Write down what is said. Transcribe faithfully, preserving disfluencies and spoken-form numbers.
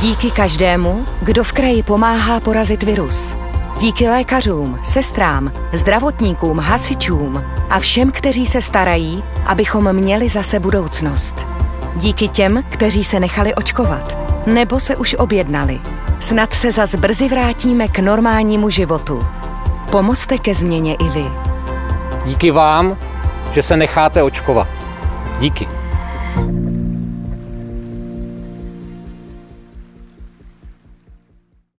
Díky každému, kdo v kraji pomáhá porazit virus. Díky lékařům, sestrám, zdravotníkům, hasičům a všem, kteří se starají, abychom měli zase budoucnost. Díky těm, kteří se nechali očkovat nebo se už objednali. Snad se zas brzy vrátíme k normálnímu životu. Pomozte ke změně i vy. Díky vám, že se necháte očkovat. Díky.